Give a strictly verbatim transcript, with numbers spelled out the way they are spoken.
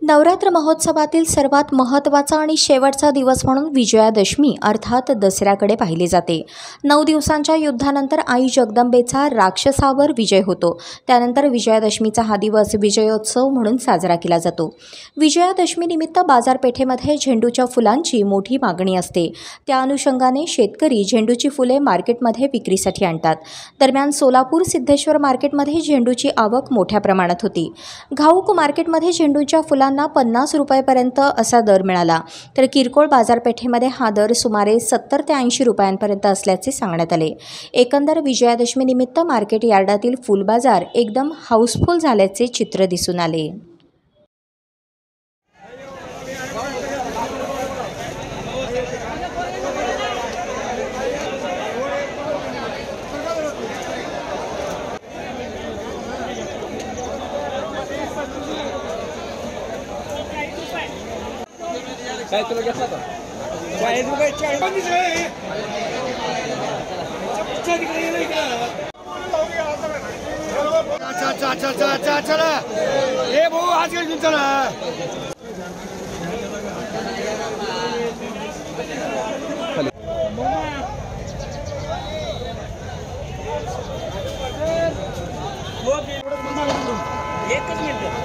नवरात्र महोत्सवातील सर्वात महत्त्वाचा आणि शेवटचा दिवस म्हणून विजयादशमी अर्थात दसऱ्याकडे पाहिले जाते। नऊ दिवसांच्या युद्धानंतर आई जगदंबेचा राक्षसावर विजय होतो। त्यानंतर विजयादशमीचा हा दिवस विजयोत्सव म्हणून साजरा केला जातो। विजयादशमी निमित्त बाजारपेठेमध्ये झेंडूच्या फुलांची मोठी मागणी असते। त्या अनुषंगाने शेतकरी झेंडूची फुले मार्केटमध्ये विक्रीसाठी आणतात। दरम्यान सोलापूर सिद्धेश्वर मार्केटमध्ये झेंडूची आवक मोठ्या प्रमाणात होती। घाऊक मार्केटमध्ये झेंडूच्या फुलांना पन्नास रुपयांपर्यंत असा दर मिळाला, तर किरकोळ बाजारपेठेमध्ये हा दर सुमारे सत्तर ते ऐंशी रुपयांपर्यंत असल्याचे सांगण्यात आले। एकंदर विजयादशमी निमित्त मार्केट यार्डातील फुल बाजार एकदम हाऊसफुल झाल्याचे चित्र दिसून आले। काय तुला घेतला का? चाळीस रुपये चाळीस अच्छा अच्छा अच्छा अच्छा अच्छा चला हे भाऊ आज घेऊन चला एकच मिनिट